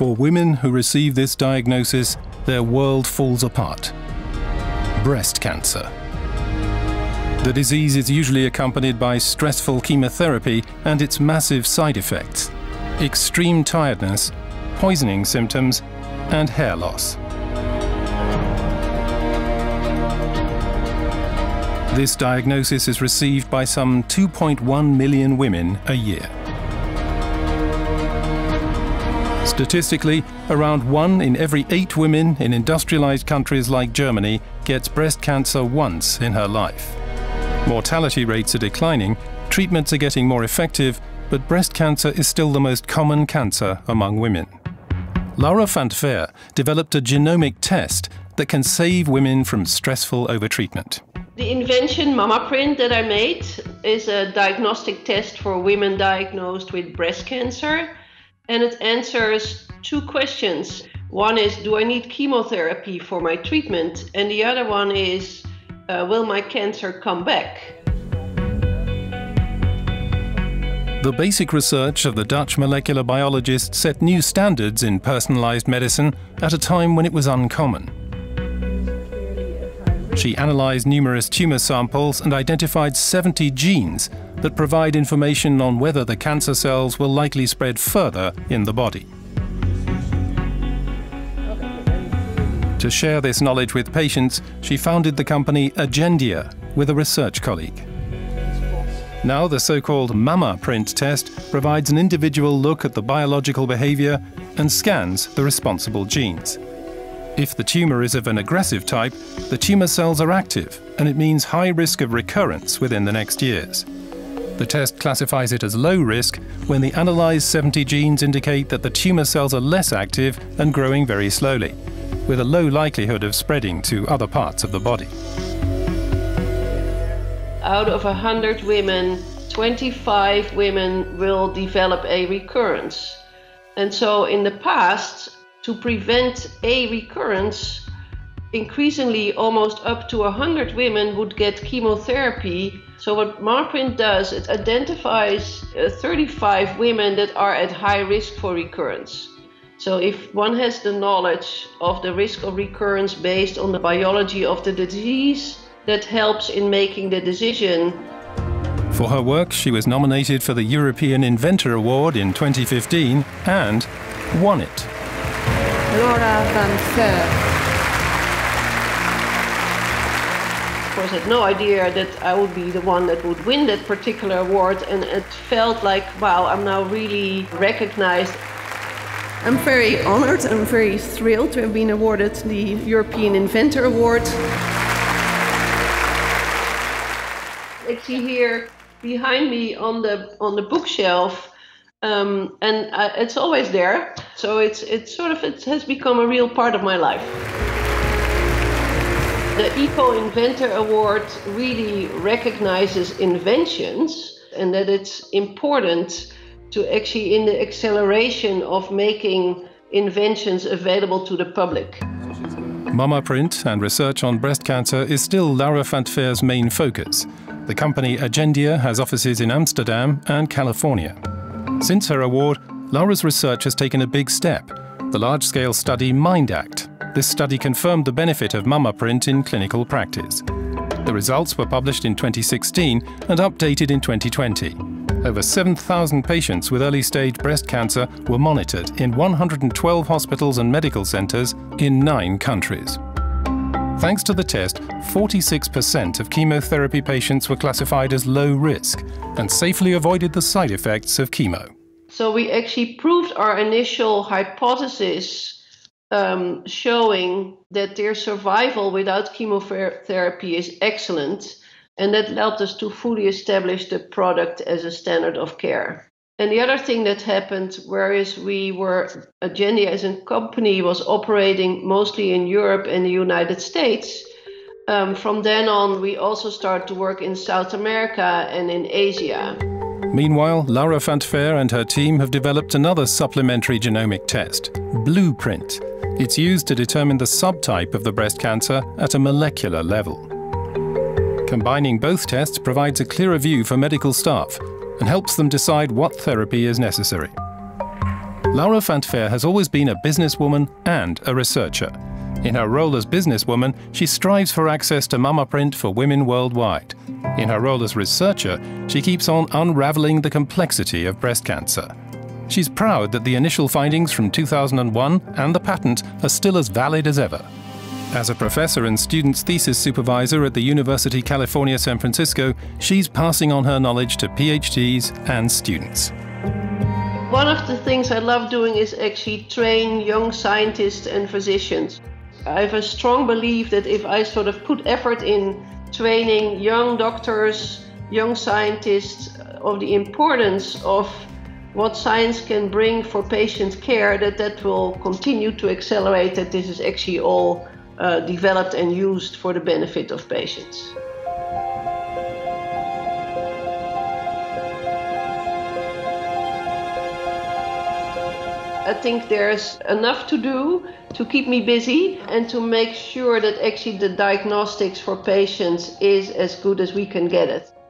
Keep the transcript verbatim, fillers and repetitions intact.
For women who receive this diagnosis, their world falls apart. Breast cancer. The disease is usually accompanied by stressful chemotherapy and its massive side effects: extreme tiredness, poisoning symptoms, and hair loss. This diagnosis is received by some two point one million women a year. Statistically, around one in every eight women in industrialized countries like Germany gets breast cancer once in her life. Mortality rates are declining, treatments are getting more effective, but breast cancer is still the most common cancer among women. Laura van Veer developed a genomic test that can save women from stressful overtreatment. The invention MammaPrint that I made is a diagnostic test for women diagnosed with breast cancer, and it answers two questions. One is, do I need chemotherapy for my treatment? And the other one is, uh, will my cancer come back? The basic research of the Dutch molecular biologist set new standards in personalized medicine at a time when it was uncommon. She analyzed numerous tumor samples and identified seventy genes that provide information on whether the cancer cells will likely spread further in the body. To share this knowledge with patients, she founded the company Agendia with a research colleague. Now the so-called MammaPrint test provides an individual look at the biological behavior and scans the responsible genes. If the tumor is of an aggressive type, the tumor cells are active, and it means high risk of recurrence within the next years. The test classifies it as low risk when the analyzed seventy genes indicate that the tumor cells are less active and growing very slowly, with a low likelihood of spreading to other parts of the body. Out of one hundred women, twenty-five women will develop a recurrence. And so in the past, to prevent a recurrence, increasingly almost up to one hundred women would get chemotherapy. So what MammaPrint does, it identifies uh, thirty-five women that are at high risk for recurrence. So if one has the knowledge of the risk of recurrence based on the biology of the disease, that helps in making the decision. For her work, she was nominated for the European Inventor Award in twenty fifteen and won it. Laura van Veer. Of course, I had no idea that I would be the one that would win that particular award, and it felt like, wow, I'm now really recognized. I'm very honored and very thrilled to have been awarded the European Inventor Award. Actually, here behind me on the on the bookshelf, um, and uh, it's always there. So it's it's sort of it has become a real part of my life. The Eco Inventor Award really recognizes inventions, and that it's important to actually in the acceleration of making inventions available to the public. MammaPrint and research on breast cancer is still Laura van Veer's main focus. The company Agendia has offices in Amsterdam and California. Since her award, Laura's research has taken a big step, the large-scale study MINDACT. This study confirmed the benefit of MammaPrint in clinical practice. The results were published in twenty sixteen and updated in twenty twenty. Over seven thousand patients with early-stage breast cancer were monitored in one hundred twelve hospitals and medical centers in nine countries. Thanks to the test, forty-six percent of chemotherapy patients were classified as low risk and safely avoided the side effects of chemo. So we actually proved our initial hypothesis, um, showing that their survival without chemotherapy is excellent, and that helped us to fully establish the product as a standard of care. And the other thing that happened, whereas we were, Agendia as a company was operating mostly in Europe and the United States, um, from then on we also started to work in South America and in Asia. Meanwhile, Laura van Veer and her team have developed another supplementary genomic test, Blueprint. It's used to determine the subtype of the breast cancer at a molecular level. Combining both tests provides a clearer view for medical staff and helps them decide what therapy is necessary. Laura van Veer has always been a businesswoman and a researcher. In her role as businesswoman, she strives for access to mama print for women worldwide. In her role as researcher, she keeps on unraveling the complexity of breast cancer. She's proud that the initial findings from two thousand one and the patent are still as valid as ever. As a professor and student's thesis supervisor at the University California San Francisco, she's passing on her knowledge to PhDs and students. One of the things I love doing is actually train young scientists and physicians. I have a strong belief that if I sort of put effort in training young doctors, young scientists of the importance of what science can bring for patient care, that that will continue to accelerate, that this is actually all uh, developed and used for the benefit of patients. I think there's enough to do to keep me busy and to make sure that actually the diagnostics for patients is as good as we can get it.